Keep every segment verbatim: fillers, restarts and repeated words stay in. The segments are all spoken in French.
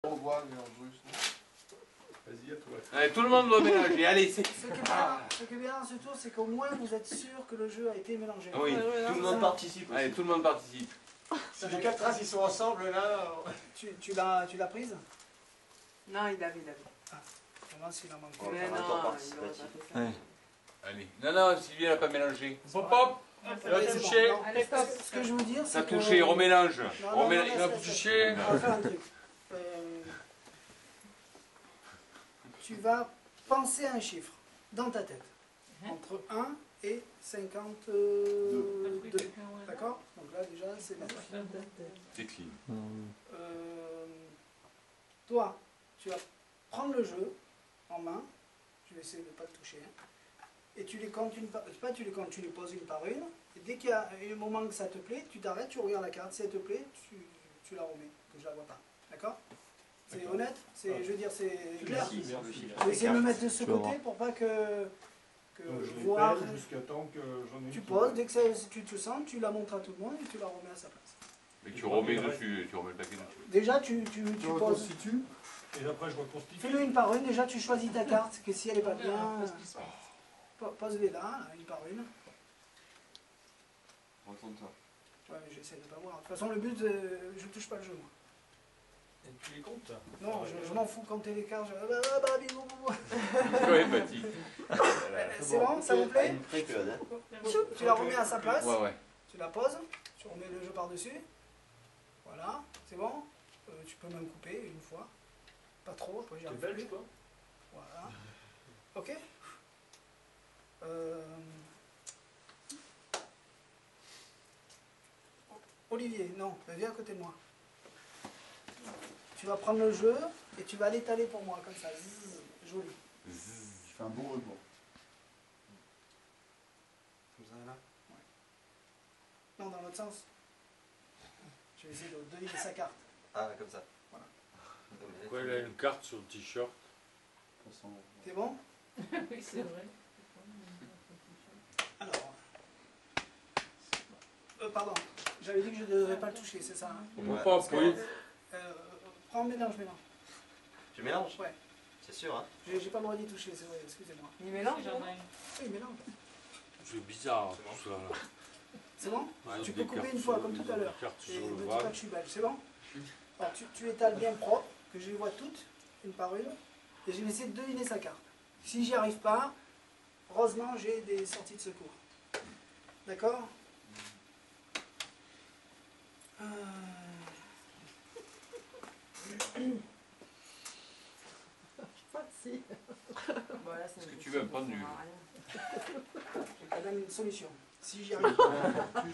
On voit, mais en russe, non? Vas-y, à toi. Allez, tout le monde doit mélanger, allez, c'est... Ce qui est bien, ce qui est bien dans ce tour, c'est qu'au moins vous êtes sûr que le jeu a été mélangé. Oui, Ouais, ouais, tout le ça. monde participe. Allez, tout le monde participe. Si les quatre traces ils sont ensemble, là... Tu, tu l'as tu l'as prise? Non, il avait, il avait. Ah, vraiment s'il en manque. On va Mais faire un non, tour il aurait participatif. pas fait ça. Ouais. Allez. Non, non, Sylvie n'a pas mélangé. Pop, pop. Allez, Il a c'est bon. touché. Non, Allez, stop. Ce que je veux dire, Ça a c'est que... touché, remélange. Non, non, Remélange. non, Il a laisse, laisse, touché. laisse. On va faire un truc. Euh, tu vas penser à un chiffre dans ta tête. Entre un et cinquante-deux. D'accord? Donc là déjà c'est bon. Décline. Euh, toi, tu vas prendre le jeu en main. Je vais essayer de ne pas te toucher. hein. Et tu les comptes une par... pas tu les comptes, tu les poses une par une. Et dès qu'il y a un moment que ça te plaît, tu t'arrêtes, tu regardes la carte. Si elle te plaît, tu, tu la remets, que je la vois pas. D'accord? C'est honnête? C'est, je veux dire, c'est clair? Je vais essayer de me mettre de ce côté pour pas que, que Donc, je les voir. pèse jusqu'à temps que j'en ai Tu une qui poses, me- dès que ça- tu te sens, tu la montres à tout le monde et tu la remets à sa place. Mais tu remets dessus, tu remets le paquet dessus. Déjà, tu, tu, tu Tu poses. reconstitues, et après je reconstitue. Fais-le une par une, déjà tu choisis ta carte, que si elle est pas bien, po- pose-les là, là, une par une. Retourne-toi. Ouais, mais j'essaie de pas voir. De toute façon, le but, euh, je touche pas le jeu, moi. Et tu les comptes? Non, je, je m'en fous compter les cartes. Je... bah, bah, bah, bibou, boubou. Ouais, Baptiste. C'est bon, ça vous plaît? Une pré-code, hein. Tu la remets à sa place, Ouais, ouais. tu la poses, tu remets le jeu par-dessus. Voilà, c'est bon. Euh, tu peux même couper une fois. Pas trop, après j'y T'es arrive belge, plus. toi? Voilà. Ok. Euh... Olivier, non, viens à côté de moi. Tu vas prendre le jeu et tu vas l'étaler pour moi, comme ça. Zzz, joli. Je fais un bon rebond. Comme ça, là. Non, dans l'autre sens. Je vais essayer de deviner sa carte. Ah, comme ça. Voilà. Pourquoi il a une carte sur le t-shirt? C'est bon? Oui, c'est vrai. Alors. Euh, pardon. J'avais dit que je ne devrais pas le toucher, c'est ça hein? Comment Ouais. pas, Parce que, oui. euh, prends, mélange, mélange. Tu mélanges? Ouais. C'est sûr, hein. J'ai j'ai pas le droit d'y toucher, c'est vrai, excusez-moi. Il mélange, hein. Oui, mélange. C'est bizarre tout ça là. C'est bon? Ouais, Tu des peux couper cartes une fois, sur- comme tout à des l'heure. cartes Et sur ne le dis pas val. que je suis belge, c'est bon? Alors tu, tu étales bien propre, que je les vois toutes, une par une, et je vais essayer de deviner sa carte. Si j'y arrive pas, heureusement j'ai des sorties de secours. D'accord? Euh... Si. Voilà, Est-ce que tu veux un pas nul? J'ai quand même une solution. Si j'y arrive pas,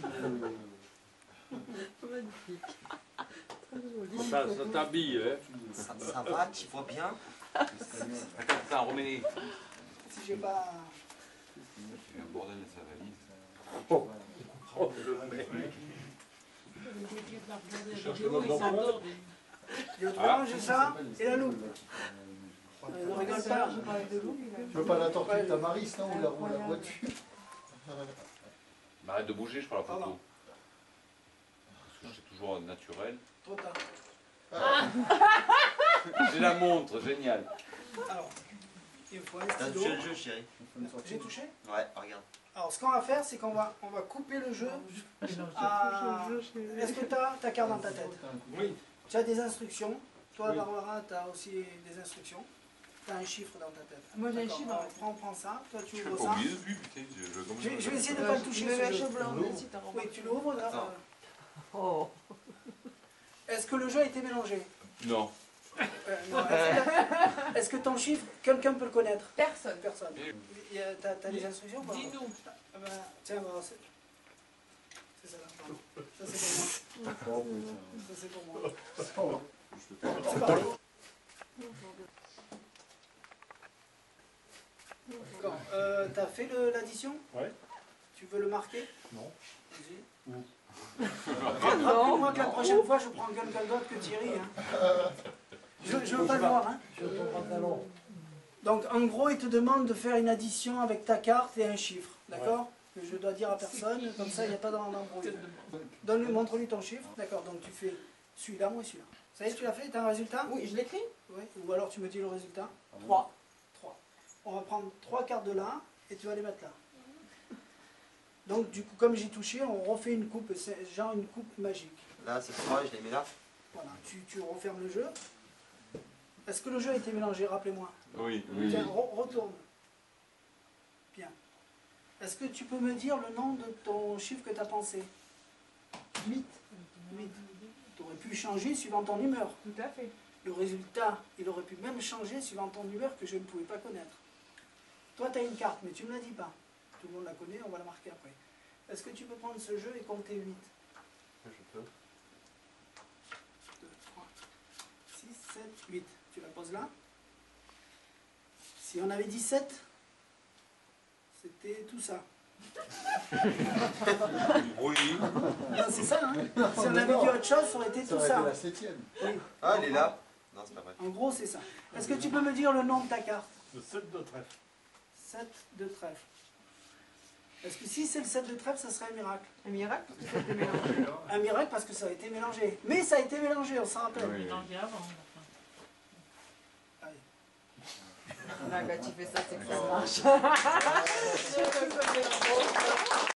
Magnifique. Très joli. Ça, ça t'habille, hein. Ça, ça va, tu vois bien. Attends, attends, remets-les. si j'ai pas... Il y a un bordel de sa valise. Je cherche le mode d'emploi. Il faut manger ça et la loupe. Euh, ne rigole pas, je parle de loupe. Tu veux pas la tortue de Tamaris, non? Ou la, ou la voiture? Mais arrête de bouger, je prends la photo. Pardon. Parce que c'est toujours naturel. Trop tard. J'ai la montre, génial. Alors, il me faut un T'as stylo. touché le jeu, chérie? J'ai touché? Ouais, regarde. Alors, ce qu'on va faire, c'est qu'on va, on va couper le jeu à... Est-ce que tu as ta carte dans ta tête? Oui. Tu as des instructions. Toi, Oui. Barbara, tu as aussi des instructions. Tu as un chiffre dans ta tête. Moi, j'ai un D'accord, chiffre. alors, prends, prends ça. Toi, tu Je suis ouvres pas ça. obligé dessus, putain. Je, je, comment Je, je- je vais essayer de ne pas le toucher, Je me ce mets jeu. au blanc, Non. si t'as Oui, remarqué. tu l'ouvres. là. Attends. Oh. Est-ce que le jeu a été mélangé? Non. Euh, non. Est-ce que, est-ce que ton chiffre, quelqu'un peut le connaître? Personne. Personne. Tu as, des instructions ou pas? Dis-nous. Ah ben, tiens, bon, c'est c'est ça là, pardon. Ça c'est pour moi. Ça c'est pour moi. C'est pareil. D'accord. Euh, T'as fait le- l'addition? Ouais. Tu veux le marquer? Non. Vas-y. Où? Rappelle-moi que la prochaine fois je prends quelqu'un d'autre que Thierry. Hein. Je, je veux pas le voir. Hein. Sur ton pantalon. Donc en gros, il te demande de faire une addition avec ta carte et un chiffre. D'accord? Que je dois dire à personne, comme ça il n'y a pas d'embrouille. Donne-lui, montre-lui ton chiffre. D'accord, donc tu fais celui-là, moi et celui-là. Ça y est, tu l'as fait? Tu as un résultat? Oui, je l'écris. Oui. Ou alors tu me dis le résultat? trois. trois. On va prendre trois cartes de là et tu vas les mettre là. Donc du coup, comme j'ai touché, on refait une coupe, c'est genre une coupe magique. Là, c'est trois, je les mets là. Voilà, tu, tu refermes le jeu. Est-ce que le jeu a été mélangé? Rappelez-moi. Oui, oui. Tiens, re- retourne. Bien. Est-ce que tu peux me dire le nom de ton chiffre que tu as pensé? huit. huit. Tu aurais pu changer suivant ton humeur. Tout à fait. Le résultat, il aurait pu même changer suivant ton humeur que je ne pouvais pas connaître. Toi, tu as une carte, mais tu ne me la dis pas. Tout le monde la connaît, on va la marquer après. Est-ce que tu peux prendre ce jeu et compter huit? Je peux. deux, trois, six, sept, huit. Tu la poses là. Si on avait dit sept, c'était tout ça. Oui. Non, c'est ça, hein? Si on avait dit autre chose, ça aurait été Ça tout aurait été ça. la septième. Oui. Ah, elle est là. Non, c'est pas vrai. En gros, c'est ça. Est-ce que tu peux me dire le nom de ta carte? Le sept de trèfle. sept de trèfle. Est-ce que si c'est le sept de trèfle, ça serait un miracle? Un miracle parce que ça a été mélangé. Un miracle parce que ça a été mélangé. Mais ça a été mélangé, on s'en rappelle. Oui. Mélangé avant. Allez. Là, quand tu fais ça, c'est que ça marche.